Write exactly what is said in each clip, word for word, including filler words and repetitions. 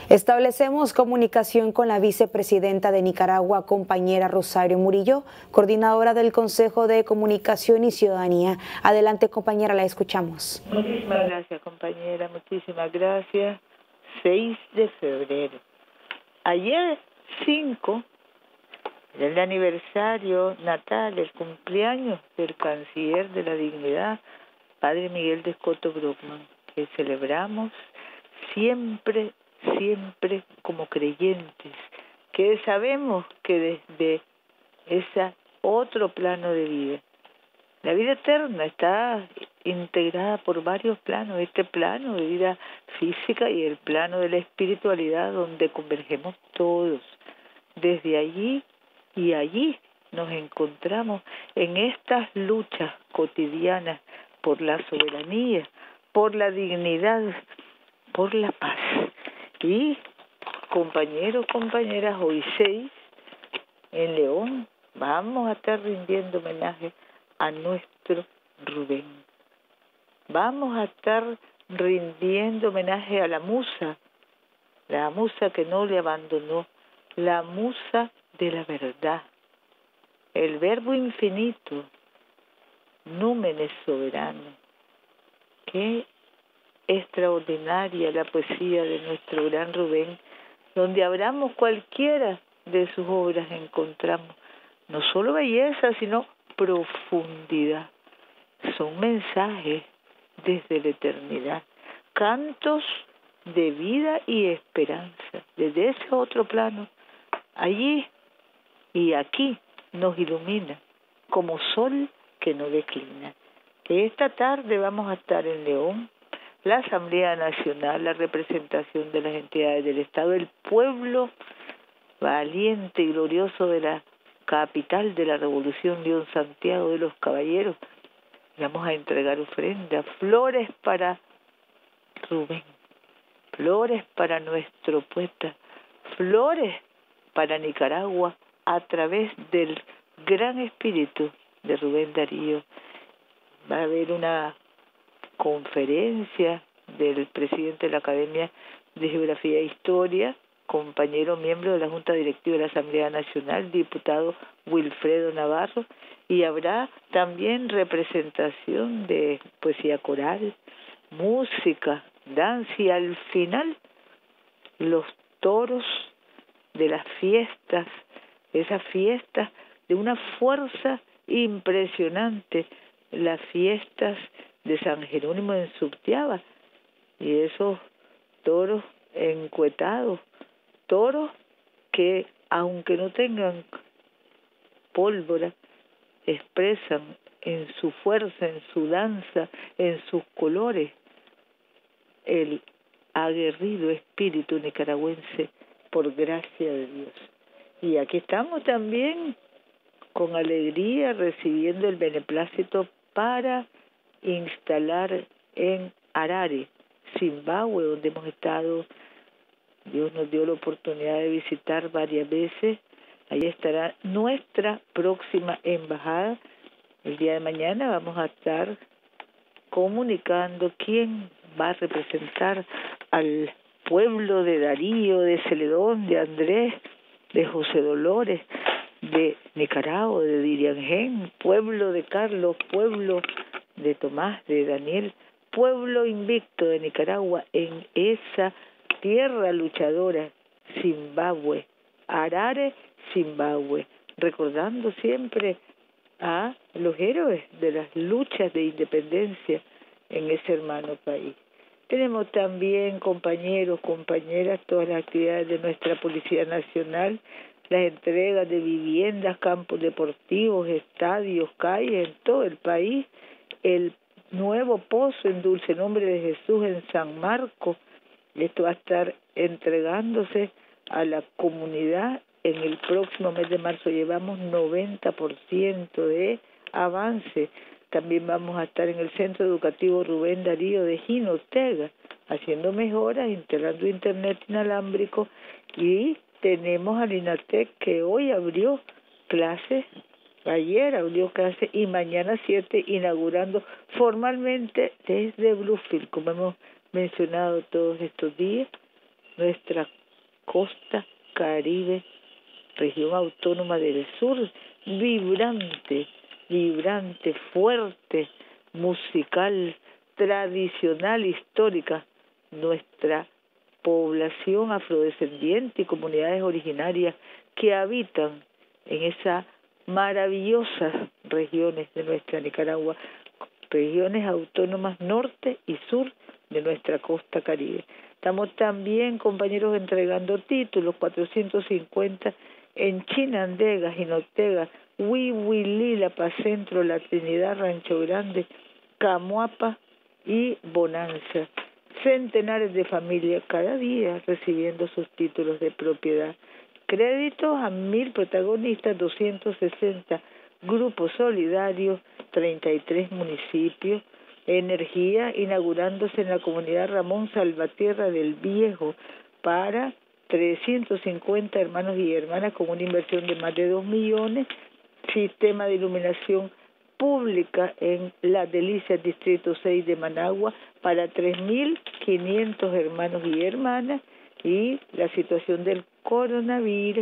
Establecemos comunicación con la vicepresidenta de Nicaragua, compañera Rosario Murillo, coordinadora del Consejo de Comunicación y Ciudadanía. Adelante, compañera, la escuchamos. Muchísimas gracias, compañera, muchísimas gracias. seis de febrero. Ayer, cinco, era el aniversario natal, el cumpleaños del canciller de la dignidad, padre Miguel de Escoto Brockman, que celebramos siempre, siempre como creyentes, que sabemos que desde ese otro plano de vida, la vida eterna está integrada por varios planos, este plano de vida física y el plano de la espiritualidad, donde convergemos todos. Desde allí y allí nos encontramos en estas luchas cotidianas por la soberanía, por la dignidad, por la paz. Y compañeros, compañeras, hoy seis, en León, vamos a estar rindiendo homenaje a nuestro Rubén. Vamos a estar rindiendo homenaje a la musa, la musa que no le abandonó, la musa de la verdad, el verbo infinito, númenes soberano. Qué extraordinaria la poesía de nuestro gran Rubén, donde abramos cualquiera de sus obras encontramos no solo belleza, sino profundidad. Son mensajes desde la eternidad, cantos de vida y esperanza, desde ese otro plano, allí y aquí nos ilumina como sol que no declina. Que esta tarde vamos a estar en León, la Asamblea Nacional, la representación de las entidades del Estado, el pueblo valiente y glorioso de la capital de la Revolución, León, Santiago de los Caballeros. Vamos a entregar ofrendas, flores para Rubén, flores para nuestro poeta, flores para Nicaragua a través del gran espíritu de Rubén Darío. Va a haber una conferencia del presidente de la Academia de Geografía e Historia, compañero miembro de la Junta Directiva de la Asamblea Nacional, diputado Wilfredo Navarro, y habrá también representación de poesía coral, música, danza y al final los toros de las fiestas, esas fiestas de una fuerza impresionante, las fiestas de San Jerónimo en Subtiaba, y esos toros encuetados, toros que aunque no tengan pólvora, expresan en su fuerza, en su danza, en sus colores, el aguerrido espíritu nicaragüense por gracia de Dios. Y aquí estamos también con alegría recibiendo el beneplácito para instalar en Harare, Zimbabue, donde hemos estado. Dios nos dio la oportunidad de visitar varias veces. Ahí estará nuestra próxima embajada. El día de mañana vamos a estar comunicando quién va a representar al pueblo de Darío, de Celedón, de Andrés, de José Dolores, de Nicaragua, de Diriangén, pueblo de Carlos, pueblo de Tomás, de Daniel, pueblo invicto de Nicaragua en esa tierra luchadora, Zimbabue, Harare, Zimbabue, recordando siempre a los héroes de las luchas de independencia en ese hermano país. Tenemos también, compañeros, compañeras, todas las actividades de nuestra Policía Nacional, las entregas de viviendas, campos deportivos, estadios, calles en todo el país, el nuevo pozo en Dulce Nombre de Jesús en San Marcos. Esto va a estar entregándose a la comunidad en el próximo mes de marzo. Llevamos noventa por ciento de avance. También vamos a estar en el Centro Educativo Rubén Darío de Gino Ortega, haciendo mejoras, integrando internet inalámbrico, y tenemos al INATEC que hoy abrió clases, ayer abrió clases y mañana siete inaugurando formalmente desde Bluefield, como hemos mencionado todos estos días, nuestra costa caribe, región autónoma del sur, vibrante, vibrante, fuerte, musical, tradicional, histórica, nuestra población afrodescendiente y comunidades originarias que habitan en esas maravillosas regiones de nuestra Nicaragua, regiones autónomas norte y sur de nuestra costa caribe. Estamos también, compañeros, entregando títulos, cuatrocientos cincuenta en Chinandega, Jinotega, Huihuilí, La Paz Centro, La Trinidad, Rancho Grande, Camuapa y Bonanza. Centenares de familias cada día recibiendo sus títulos de propiedad. Créditos a mil protagonistas, doscientos sesenta grupos solidarios, treinta y tres municipios. Energía inaugurándose en la comunidad Ramón Salvatierra del Viejo para trescientos cincuenta hermanos y hermanas con una inversión de más de dos millones. Sistema de iluminación pública en La Delicia, Distrito seis de Managua, para tres mil quinientos hermanos y hermanas. Y la situación del coronavirus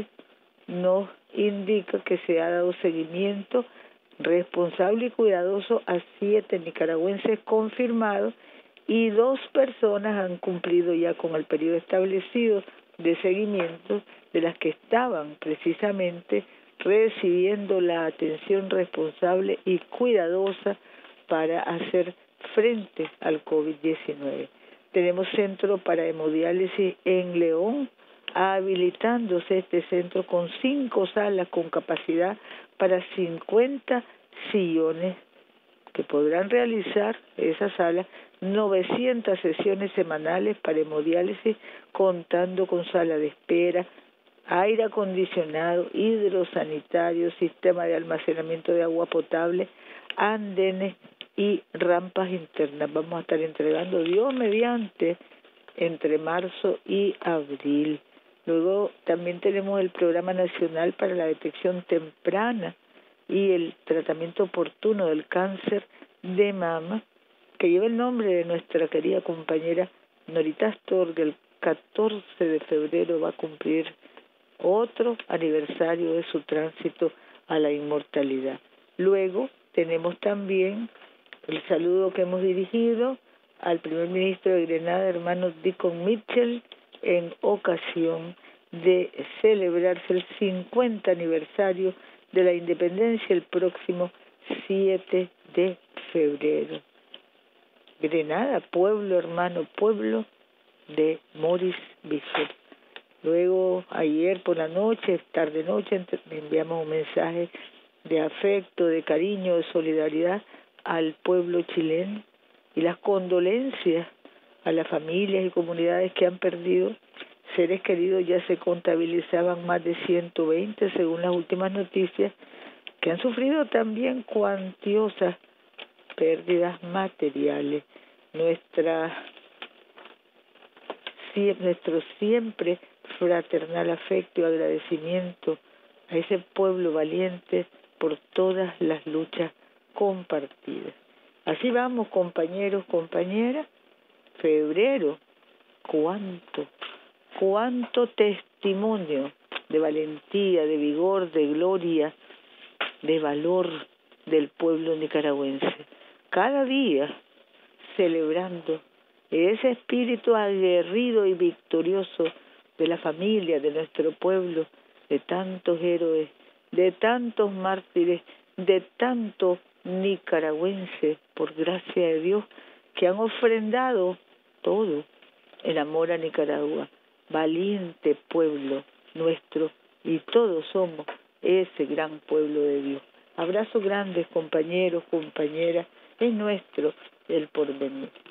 nos indica que se ha dado seguimiento responsable y cuidadoso a siete nicaragüenses confirmados y dos personas han cumplido ya con el periodo establecido de seguimiento, de las que estaban precisamente recibiendo la atención responsable y cuidadosa para hacer frente al COVID diecinueve. Tenemos centro para hemodiálisis en León, habilitándose este centro con cinco salas con capacidad para cincuenta sillones que podrán realizar esa sala novecientas sesiones semanales para hemodiálisis, contando con sala de espera, aire acondicionado, hidrosanitario, sistema de almacenamiento de agua potable, andenes y rampas internas. Vamos a estar entregando, Dios mediante, entre marzo y abril. Luego también tenemos el Programa Nacional para la Detección Temprana y el Tratamiento Oportuno del Cáncer de Mama, que lleva el nombre de nuestra querida compañera Norita Astorga. El catorce de febrero va a cumplir otro aniversario de su tránsito a la inmortalidad. Luego tenemos también el saludo que hemos dirigido al primer ministro de Grenada, hermano Deacon Mitchell, en ocasión de celebrarse el cincuenta aniversario de la independencia el próximo siete de febrero. Grenada, pueblo hermano, pueblo de Morris Bishop. Luego, ayer por la noche, tarde noche, enviamos un mensaje de afecto, de cariño, de solidaridad al pueblo chileno y las condolencias a las familias y comunidades que han perdido seres queridos. Ya se contabilizaban más de ciento veinte según las últimas noticias, que han sufrido también cuantiosas pérdidas materiales. Nuestra, nuestro siempre fraternal afecto y agradecimiento a ese pueblo valiente por todas las luchas compartidas. Así vamos, compañeros, compañeras. Febrero, cuánto, cuánto testimonio de valentía, de vigor, de gloria, de valor del pueblo nicaragüense. Cada día celebrando ese espíritu aguerrido y victorioso de la familia, de nuestro pueblo, de tantos héroes, de tantos mártires, de tantos nicaragüenses, por gracia de Dios, que han ofrendado todo el amor a Nicaragua. Valiente pueblo nuestro, y todos somos ese gran pueblo de Dios. Abrazos grandes, compañeros, compañeras, es nuestro el porvenir.